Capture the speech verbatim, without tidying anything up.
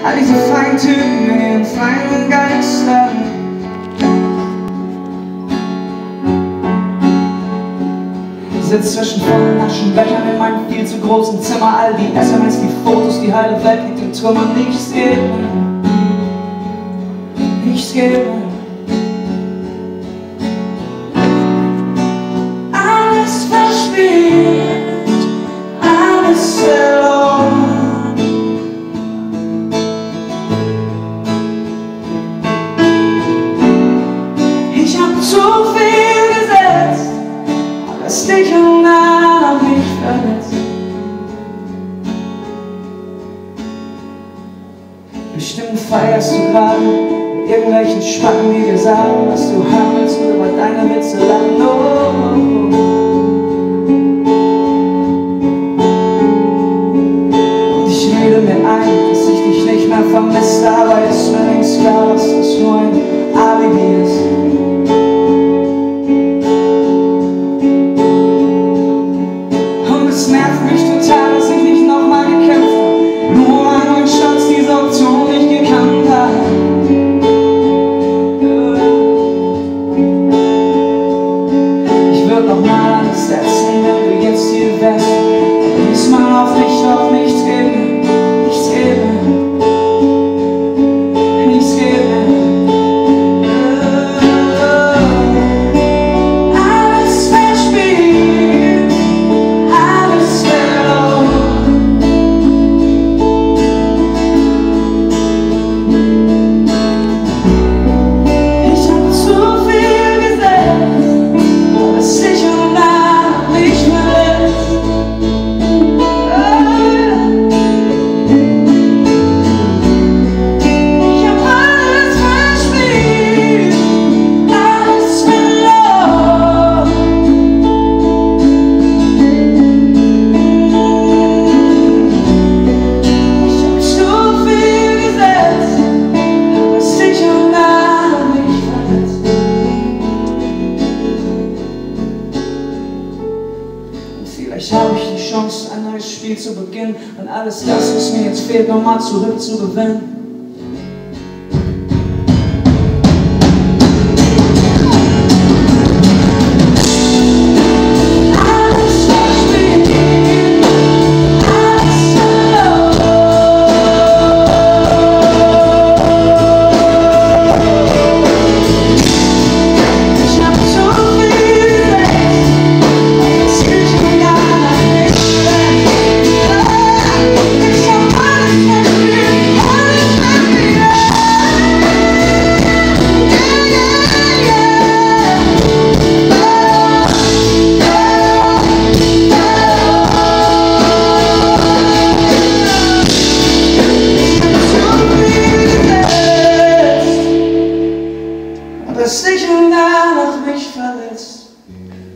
All diese Feintypen mit ihren feinen Geistern. Ich sitz zwischen vollen Aschenbechern in meinem viel zu großen Zimmer. All die S M S, die Fotos, die heile Welt liegt in Trümmern. Nichts geht mehr, nichts geht mehr. Alles verspielt, alles verloren. Ich hab zu viel gesetzt, alles dich und nach mich verletzt. Bestimmt feierst du gerade mit irgendwelchen Spacken, die dir sagen, was du hören willst, und über deine Witze lachen. Oh, oh, oh. Und ich rede mir ein, dass ich dich nicht mehr vermisst, aber ist mir längst klar, dass das nur ein Alibi ist. Es nervt mich total, dass ich nicht nochmal gekämpft habe, nur an und Stanz diese Option nicht gekannt habe. Ich würde nochmal alles setzen, wenn du jetzt hier wärst, aber diesmal auf mich noch nichts geben, nichts geben, nichts geben. Vielleicht habe ich die Chance, ein neues Spiel zu beginnen und alles das, was mir jetzt fehlt, nochmal zurückzugewinnen. Das dich und danach mich verletzt.